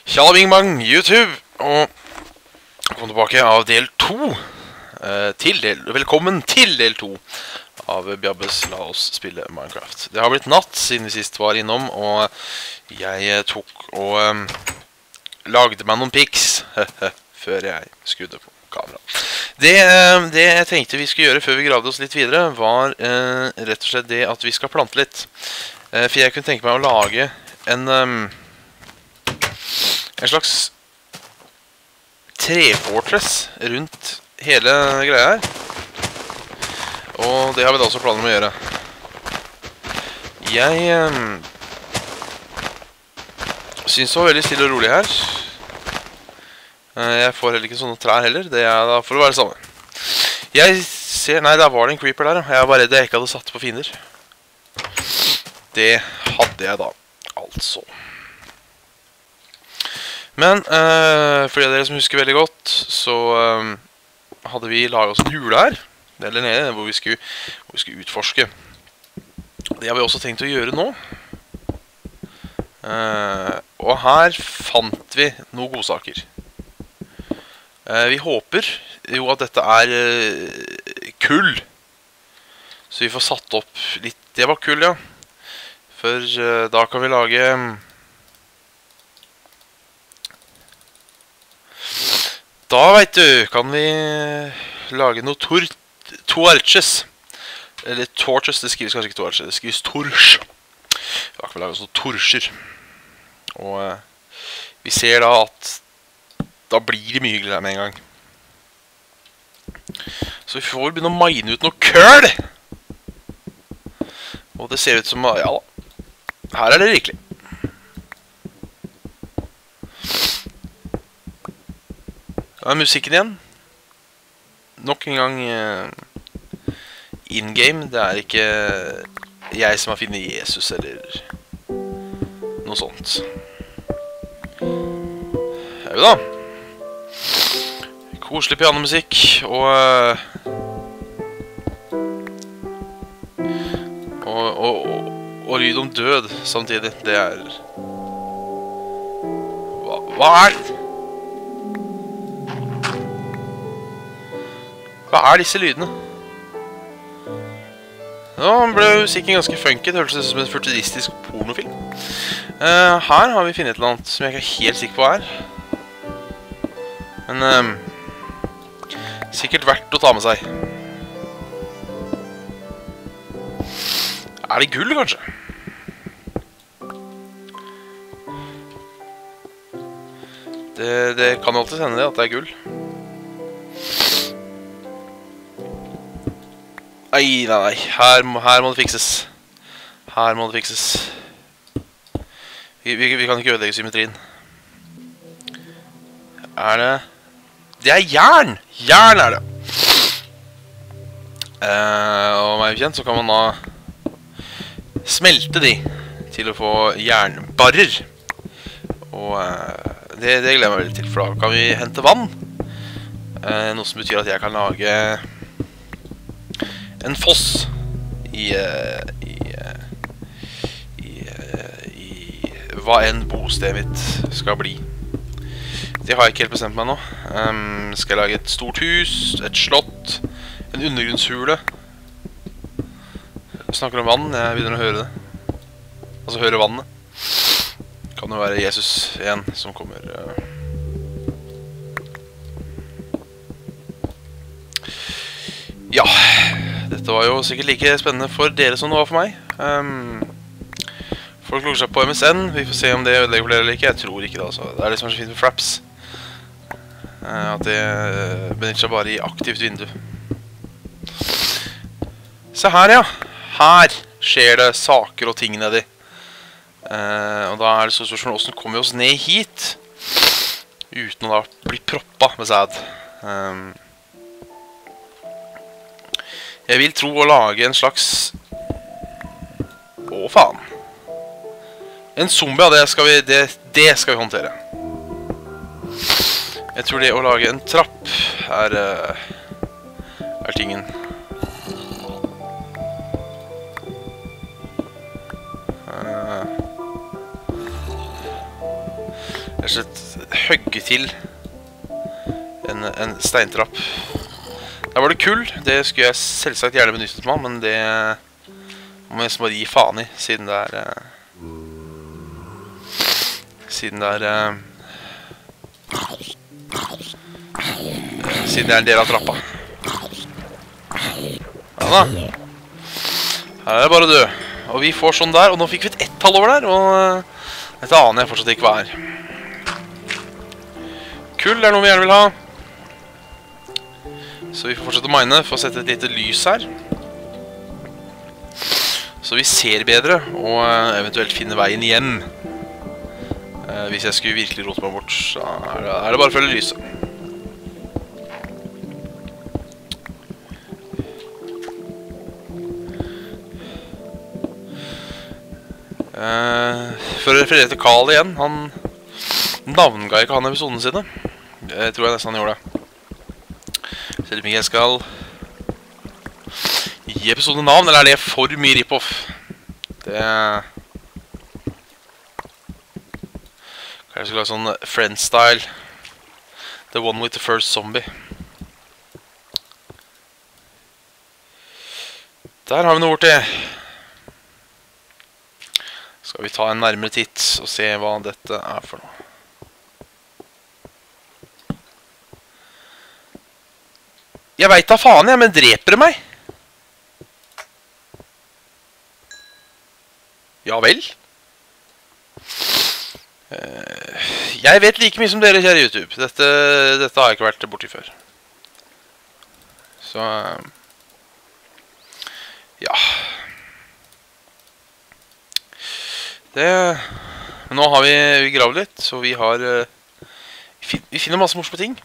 Tjalla bing bang, YouTube, og kom tilbake av del 2 Velkommen til del 2 av Bjabbes La oss spille Minecraft. Det har blitt natt siden vi sist var innom, og jeg tok og lagde meg noen pics før jeg skrudde på kamera. Det jeg tenkte vi skulle gjøre før vi gravde oss litt videre, var rett og slett det at vi skal plante litt. For jeg kunne tenke meg å lage en slags trefortress rundt hele greia her. Og det har vi da også planer om å gjøre. Jeg synes det var veldig stille og rolig her. Jeg får heller ikke sånne trær heller. Det er da for å være det samme. Jeg ser... Nei, der var det en creeper der. Jeg var redd jeg ikke hadde satt på fiender. Det hadde jeg da, altså. Men for de av dere som husker veldig godt, så hadde vi laget oss en hule her, eller nede, hvor vi skulle utforske. Det har vi også tenkt å gjøre nå. Og her fant vi noen godsaker. Vi håper jo at dette er kull, så vi får satt opp litt. Det var kull, ja. For da kan vi lage... Da, vet du, kan vi lage noe torches. Eller torches, det skrives kanskje ikke torches, det skrives torch. Da kan vi lage sånne torcher. Og vi ser da at da blir det mye hyggelig med en gang. Så vi får begynne å mine ut noe køl. Og det ser ut som, ja da, her er det rikelig. Da er musikken igjen. Nok en gang in-game. Det er ikke jeg som har funnet Jesus eller noe sånt. Ja da. Koselig pianomusikk og lyd om død samtidig. Det er... Hva er det? Hva er disse lydene? Nå ble musikken ganske funky. Det hørtes ut som en futuristisk pornofilm. Her har vi funnet et eller annet som jeg ikke er helt sikker på her. Men sikkert verdt å ta med seg. Er det gull, kanskje? Det kan jo alltid hende det, at det er gull. Nei, her må det fikses. Her må det fikses. Vi kan ikke ødelegge symmetrien. Er det... Det er jern! Jern er det! Og meg bekjent så kan man da smelte de til å få jernbarrer. Og det gleder jeg meg veldig til, for da kan vi hente vann. Noe som betyr at jeg kan lage en foss i hva enn bostedet mitt skal bli. Det har jeg ikke helt bestemt meg nå. Skal jeg lage et stort hus, et slott, en undergrunnshule? Jeg snakker om vann, jeg begynner å høre det. Altså høre vannet. Kan jo være Jesus igjen som kommer. Ja, dette var jo sikkert like spennende for dere som det var for meg. Folk lukker seg på MSN. Vi får se om det ødelegger flere eller ikke. Jeg tror ikke det, altså. Det er det som er så fint med Fraps. At det benytter seg bare i aktivt vindu. Se her, ja. Her skjer det saker og ting nedi. Og da er det så spørsmålet, hvordan kommer vi oss ned hit uten å da bli proppa med sæd? Jeg vil tro å lage en slags... Å, faen. En zombie, ja, det skal vi håndtere. Jeg tror det å lage en trapp er tingen. rett og slett høgge til en steintrapp. Der var det kull. Det skulle jeg selvsagt gjerne benyttet meg, men det må jeg bare gi faen i, siden det er siden det er en del av trappa. Ja da. Her er det bare å dø. Og vi får sånn der, og nå fikk vi et ett-tall over der, og dette aner jeg fortsatt ikke hva er. Kull er noe vi gjerne vil ha. Så vi får fortsette å mine for å sette et lite lys her. Så vi ser bedre, og eventuelt finne veien hjem. Hvis jeg skulle virkelig rote meg bort, så er det bare å følge lyset. For å referere til Carl igjen, han navnga ikke han episodene sine. Jeg tror jeg nesten han gjorde det. Selv om jeg skal gi episoden navn, eller er det for mye rip-off? Det kanskje jeg skulle ha sånn Friends-style. The one with the first zombie. Der har vi noe borti. Skal vi ta en nærmere titt og se hva dette er for noe. Jeg vet da faen, men dreper det meg? Ja vel? Jeg vet like mye som dere, kjære YouTube. Dette har jeg ikke vært borti før. Så ja. Men nå har vi gravd litt, så vi finner masse morsomme ting.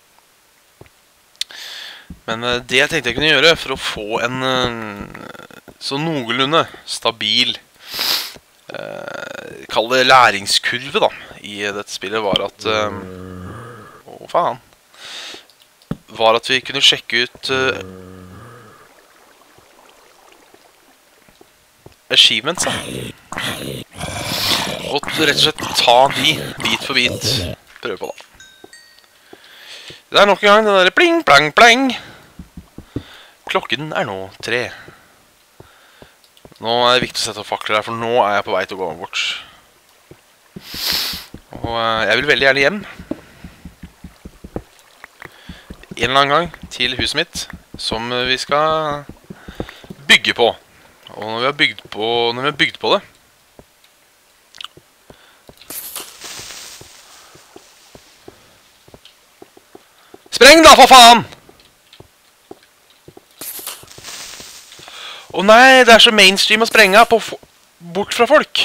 Men det jeg tenkte jeg kunne gjøre for å få en så noenlunde stabil kall det læringskurve da i dette spillet, var at var at vi kunne sjekke ut achievements da. Og rett og slett ta de bit for bit. Prøve på da. Det er nok en gang den der pling, plang, plang. Klokken er nå 3. Nå er det viktig å sette opp fakler her, for nå er jeg på vei til å gå bort. Og jeg vil veldig gjerne hjem. En eller annen gang til huset mitt, som vi skal bygge på. Og når vi har bygd på det, spreng da, for faen! Å nei, det er så mainstream å sprenge bort fra folk.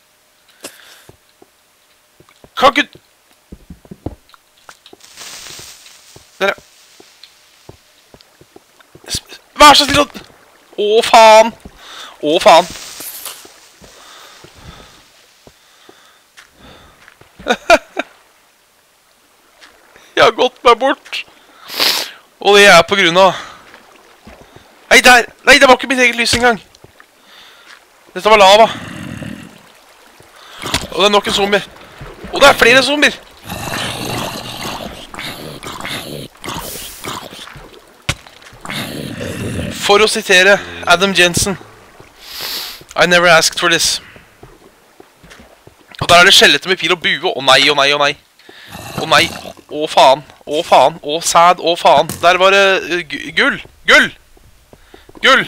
Kan ikke... Dere... Vær så snill å... Å, faen! Å, faen! Jeg har gått meg bort. Og det er på grunn av... Nei, der! Nei, det var ikke mitt eget lys engang. Dette var lava. Og det er nok en zombier. Og det er flere zombier. For å sitere Adam Jensen: I never asked for this. Og der er det skjellete med pil og bue. Å nei, å nei, å nei. Å nei, å faen. Å faen, å sæd, å faen. Der var det gull. Gull! Gull!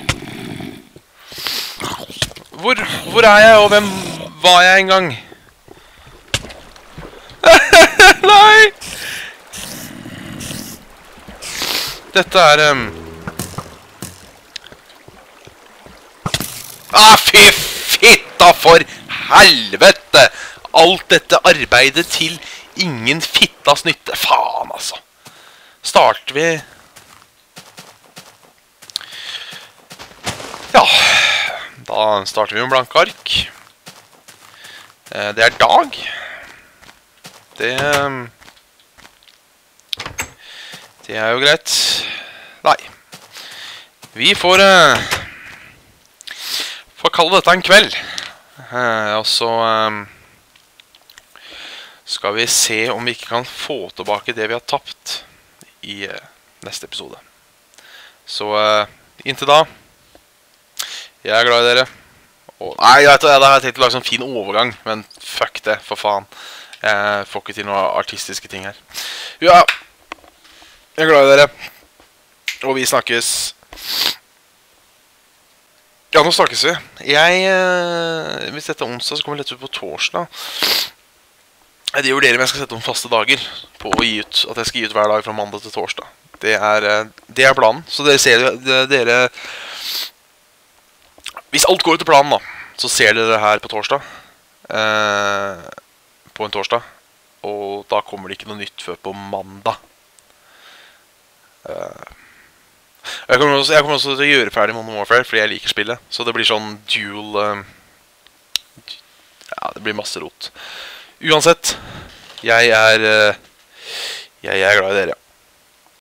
Hvor er jeg, og hvem var jeg en gang? Nei! Dette er... fy fitta for helvete! Alt dette arbeidet til ingen fittas nytte. Faen, altså. Starter vi... Ja, da starter vi med blanke ark. Det er dag. Det er jo greit. Nei. Vi får kalle dette en kveld. Og så skal vi se om vi ikke kan få tilbake det vi har tapt i neste episode. Så inntil da, jeg er glad i dere. Nei, jeg har tenkt å lage sånn fin overgang, men fuck det, for faen. Jeg får ikke til noen artistiske ting her. Ja, jeg er glad i dere. Og vi snakkes. Ja, nå snakkes vi. Hvis dette er onsdag, så kommer vi lett ut på torsdag. Jeg vurderer om jeg skal sette om faste dager på å gi ut, at jeg skal gi ut hver dag fra mandag til torsdag. Det er planen. Så dere ser hvis alt går etter planen da, så ser dere det her på torsdag. På en torsdag. Og da kommer det ikke noe nytt før på mandag. Jeg kommer også til å gjøre ferdig Modern Warfare, fordi jeg liker spillet. Så det blir sånn dual... ja, det blir masse rot. Uansett, jeg er glad i dere.